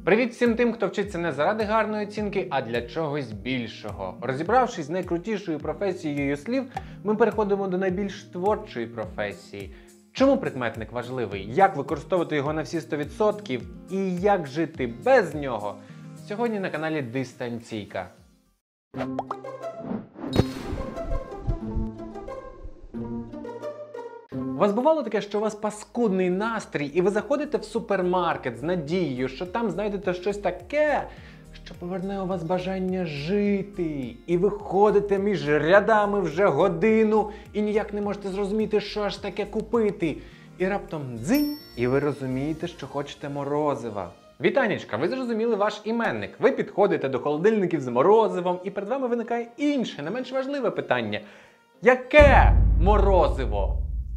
Привіт всім тим, хто вчиться не заради гарної оцінки, а для чогось більшого. Розібравшись з найкрутішою професією слів, ми переходимо до найбільш творчої професії. Чому прикметник важливий? Як використовувати його на всі 100%? І як жити без нього? Сьогодні на каналі Дистанційка. У вас бувало таке, що у вас паскудний настрій, і ви заходите в супермаркет з надією, що там знайдете щось таке, що поверне у вас бажання жити. І ви ходите між рядами вже годину і ніяк не можете зрозуміти, що ж таке купити. І раптом дзинь, і ви розумієте, що хочете морозива. Вітанечка, ви зрозуміли ваш іменник. Ви підходите до холодильників з морозивом, і перед вами виникає інше, не менш важливе питання. Яке морозиво?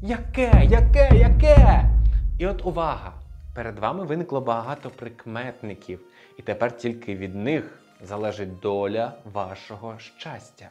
Яке? І от увага! Перед вами виникло багато прикметників. І тепер тільки від них залежить доля вашого щастя.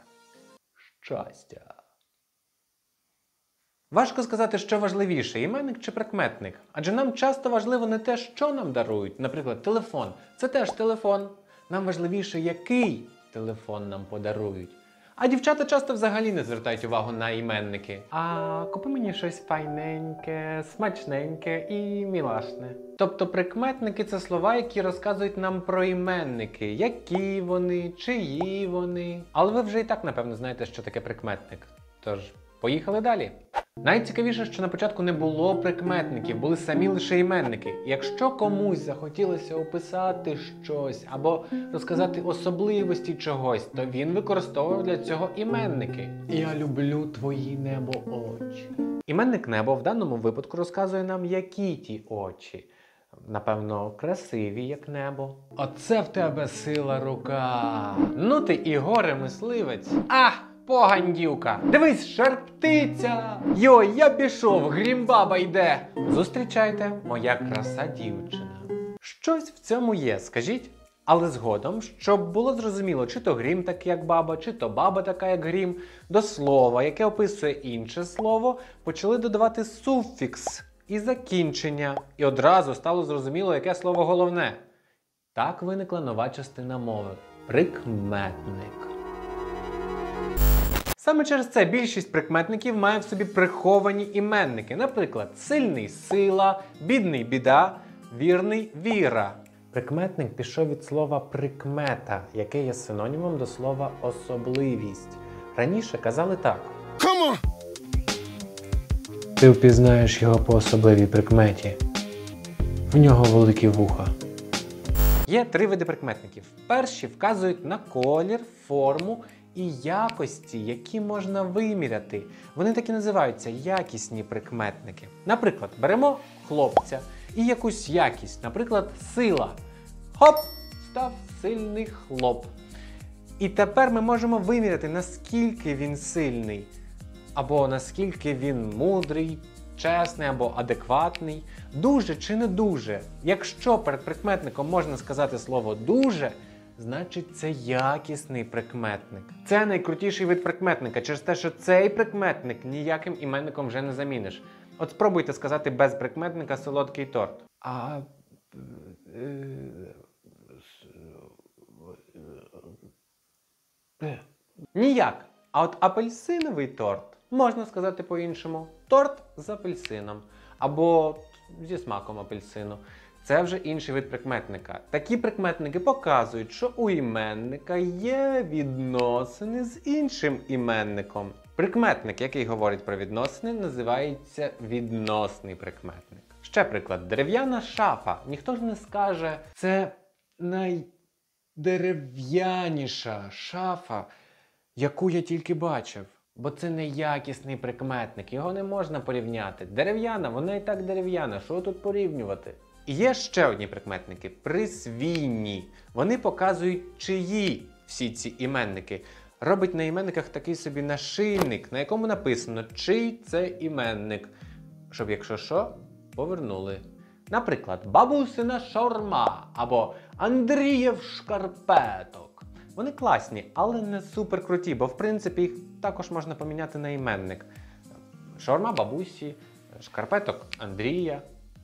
Важко сказати, що важливіше, іменник чи прикметник. Адже нам часто важливо не те, що нам дарують. Наприклад, телефон. Це теж телефон. Нам важливіше, який телефон нам подарують. А дівчата часто взагалі не звертають увагу на іменники. А купи мені щось файненьке, смачненьке і мілашне. Тобто прикметники – це слова, які розказують нам про іменники. Які вони, чиї вони. Але ви вже і так, напевно, знаєте, що таке прикметник. Тож, поїхали далі. Найцікавіше, що на початку не було прикметників, були самі лише іменники. Якщо комусь захотілося описати щось або розказати особливості чогось, то він використовував для цього іменники. Я люблю твої небо очі. Іменник небо в даному випадку розказує нам, які ті очі. Напевно, красиві, як небо. Оце в тебе сила рука. Ну ти і горе-мисливець. Погандівка! Дивись, шарптиця! Йой, я пішов, грімбаба йде! Зустрічайте, моя краса дівчина. Щось в цьому є, скажіть? Але згодом, щоб було зрозуміло, чи то грім такий, як баба, чи то баба така, як грім, до слова, яке описує інше слово, почали додавати суфікс і закінчення. І одразу стало зрозуміло, яке слово головне. Так виникла нова частина мови – прикметник. Саме через це більшість прикметників має в собі приховані іменники. Наприклад, сильний – сила, бідний – біда, вірний – віра. Прикметник пішов від слова прикмета, яке є синонімом до слова особливість. Раніше казали так. Ти впізнаєш його по особливій прикметі. В нього великі вуха. Є три види прикметників. Перші вказують на колір, форму і якості, які можна виміряти. Вони так і називаються якісні прикметники. Наприклад, беремо хлопця і якусь якість, наприклад, сила. Хоп! Став сильний хлоп. І тепер ми можемо виміряти, наскільки він сильний, або наскільки він мудрий, чесний або адекватний. Дуже чи не дуже. Якщо перед прикметником можна сказати слово «дуже», значить, це якісний прикметник. Це найкрутіший вид прикметника, через те, що цей прикметник ніяким іменником вже не заміниш. От спробуйте сказати без прикметника солодкий торт. Ніяк. А от апельсиновий торт можна сказати по-іншому. Торт з апельсином. Або зі смаком апельсину. Це вже інший вид прикметника. Такі прикметники показують, що у іменника є відносини з іншим іменником. Прикметник, який говорить про відносини, називається відносний прикметник. Ще приклад. Дерев'яна шафа. Ніхто ж не скаже, це найдерев'яніша шафа, яку я тільки бачив. Бо це не якісний прикметник, його не можна порівняти. Дерев'яна, вона і так дерев'яна, що тут порівнювати? І є ще одні прикметники – присвійні. Вони показують, чиї всі ці іменники. Робить на іменниках такий собі нашийник, на якому написано, чий це іменник. Щоб, якщо що, повернули. Наприклад, бабусина шаурма або Андрієв шкарпеток. Вони класні, але не супер круті, бо в принципі їх також можна поміняти на іменник. Шаурма бабусі, шкарпеток Андрія.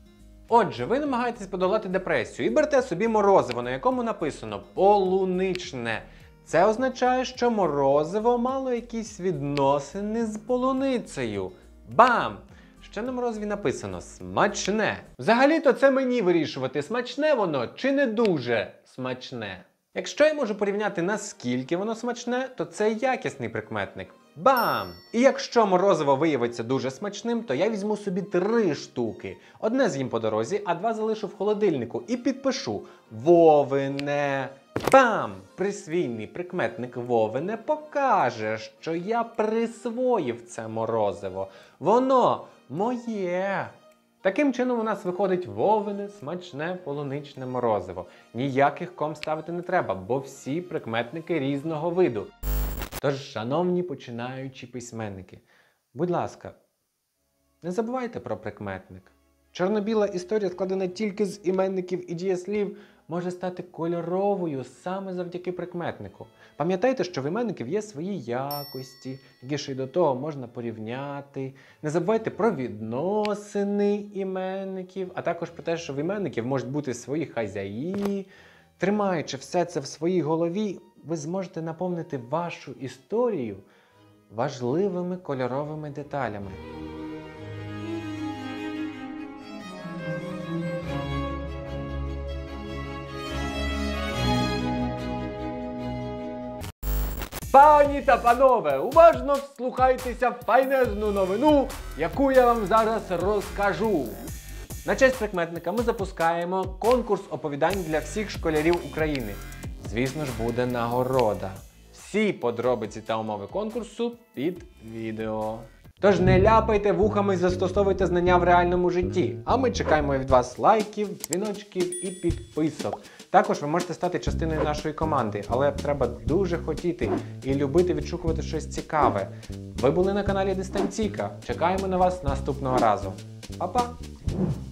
Отже, ви намагаєтесь подолати депресію і берете собі морозиво, на якому написано полуничне. Це означає, що морозиво мало якісь відносини з полуницею. Бам! Ще на морозиві написано «смачне». Взагалі-то це мені вирішувати, смачне воно чи не дуже смачне. Якщо я можу порівняти, наскільки воно смачне, то це якісний прикметник. Бам! І якщо морозиво виявиться дуже смачним, то я візьму собі 3 штуки. Одне з'їм по дорозі, а 2 залишу в холодильнику і підпишу «Вовине». Бам! Присвійний прикметник «Вовине» покаже, що я присвоїв це морозиво. Воно моє. Таким чином у нас виходить вовине, смачне, полуничне морозиво. Ніяких ком ставити не треба, бо всі прикметники різного виду. Тож, шановні починаючі письменники, будь ласка, не забувайте про прикметник. Чорно-біла історія, складена тільки з іменників і дієслів, може стати кольоровою саме завдяки прикметнику. Пам'ятайте, що в іменників є свої якості, які ще й до того можна порівняти. Не забувайте про відносини іменників, а також про те, що в іменників можуть бути свої хазяї. Тримаючи все це в своїй голові, ви зможете наповнити вашу історію важливими кольоровими деталями. Пані та панове, уважно вслухайтеся в файнезну новину, яку я вам зараз розкажу. На честь прикметника ми запускаємо конкурс оповідань для всіх школярів України. Звісно ж, буде нагорода. Всі подробиці та умови конкурсу під відео. Тож не ляпайте вухами і застосовуйте знання в реальному житті. А ми чекаємо від вас лайків, дзвіночків і підписок. Також ви можете стати частиною нашої команди, але треба дуже хотіти і любити відшукувати щось цікаве. Ви були на каналі Дистанційка. Чекаємо на вас наступного разу. Па-па!